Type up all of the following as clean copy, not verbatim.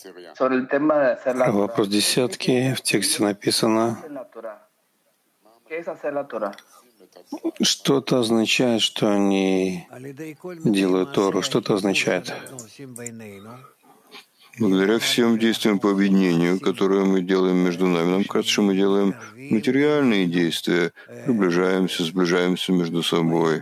Вопрос десятки. В тексте написано, что-то означает, что они делают Тору. Что это означает? Благодаря всем действиям по объединению, которые мы делаем между нами, нам кажется, что мы делаем материальные действия, приближаемся, сближаемся между собой,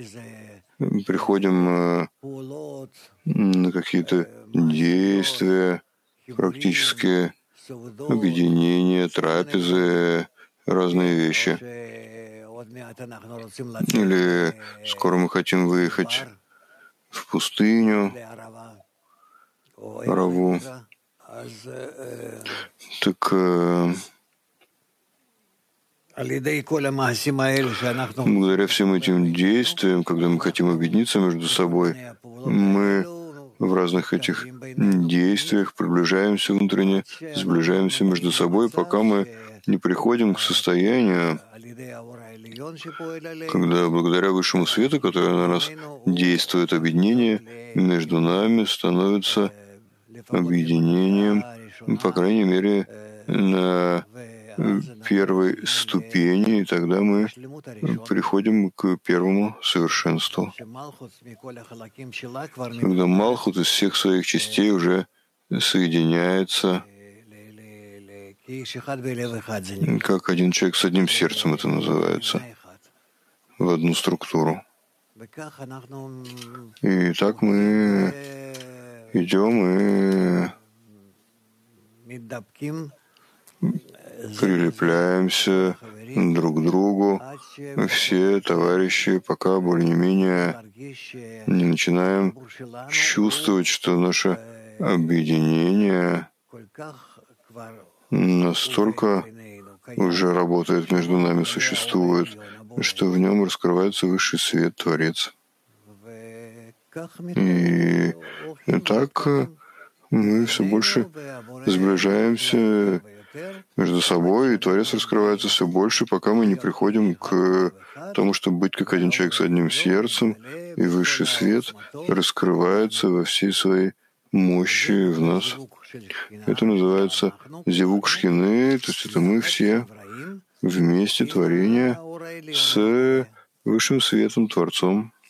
приходим на какие-то действия, практически объединения, трапезы, разные вещи. Или скоро мы хотим выехать в пустыню, Раву. Так благодаря всем этим действиям, когда мы хотим объединиться между собой, мы в разных этих действиях приближаемся внутренне, сближаемся между собой, пока мы не приходим к состоянию, когда благодаря высшему свету, который на нас действует, объединение между нами становится объединением, по крайней мере, на первой ступени, и тогда мы приходим к первому совершенству. Когда Малхут из всех своих частей уже соединяется, как один человек с одним сердцем, это называется, в одну структуру. И так мы идем и прилепляемся друг к другу, все товарищи, пока более-менее не начинаем чувствовать, что наше объединение настолько уже работает между нами, существует, что в нем раскрывается высший свет, Творец. И так мы все больше сближаемся между собой, и Творец раскрывается все больше, пока мы не приходим к тому, чтобы быть как один человек с одним сердцем, и высший свет раскрывается во всей своей мощи в нас. Это называется зевук шхины, то есть это мы все вместе творения с высшим светом, Творцом.